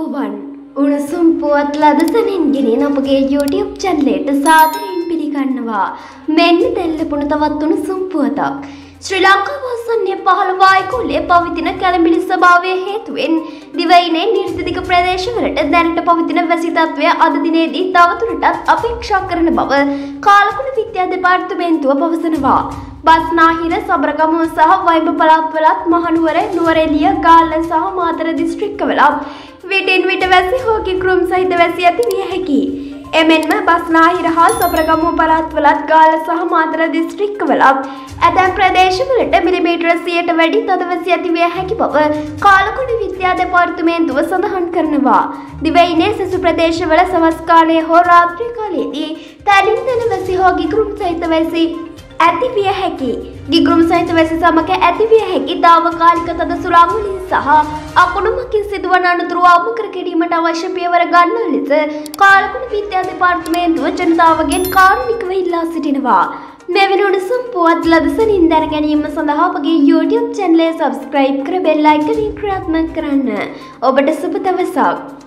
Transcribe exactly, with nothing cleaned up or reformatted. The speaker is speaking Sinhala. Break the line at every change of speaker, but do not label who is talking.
අයිබෝවන් උණුසුම් පුවත් ලදසනින් ගෙනෙන අපගේ YouTube channel එකට සාදරයෙන් පිළිගන්නවා. මෙන්න දෙල්ලපුණ තවත් උණුසුම් පුවතක්. ශ්‍රී ලංකාව ආසන්නයේ පහළ වායුගෝලයේ පවතින කැළඹිලි ස්වභාවය හේතුවෙන් දිවයිනේ නිර්දිදික ප්‍රදේශවලට දැනට පවතින වැසි තත්ත්වය අද දිනේදී තවදුරටත් අපේක්ෂා කරන බව කාලකුණ විද්‍යා දෙපාර්තමේන්තුව පවසනවා. බස්නාහිර සබරගමුව සහ වයිඹ පළාත්වලත් මහනුවර නුවරඑළිය ගාල්ල සහ මාතර දිස්ත්‍රික්කවලත් විටින් විට වැසි හෝ කික්කුරුම් සහිත වැසි ඇති විය හැකියි. එමෙන්ම බස්නාහිර හා සබරගමුව පළාත්වලත් ගාල්ල සහ මාතර දිස්ත්‍රික්කවලත් ඇතැම් ප්‍රදේශවලට මිලිමීටර සියයට වැඩි තද වැසි ඇති විය හැකි බව කාලකුණ විද්‍යා දෙපාර්තමේන්තුව සඳහන් කරනවා. දිවයිනේ සෙසු ප්‍රදේශවල සවස් කාලයේ හෝ රාත්‍රී කාලයේදී තැනින් තැන වැසි හෝ කික්කුරුම් සහිත වැසි ඇති විය හැකි. ගිගුරුම් සහිත වැසි සමග ඇති විය හැකි තාවකාලික තද සුළංවලින් සහ අකුණුමකින් සිදුවන අනතුරු අවම කර ගැනීමට අවශ්‍ය පියවර ගන්නා ලෙස කාලකුණ විද්‍යා දෙපාර්තමේන්තුව ජනතාවගෙන් කාරුණිකව ඉල්ලා සිටිනවා. මෙවැනි උණුසුම් පුවත් ලදසනින් දැන ගැනීම සඳහා අපගේ YouTube channel එක subscribe කර bell icon එක ක්‍රියාත්මක කරන්න. ඔබට සුබ දවසක්.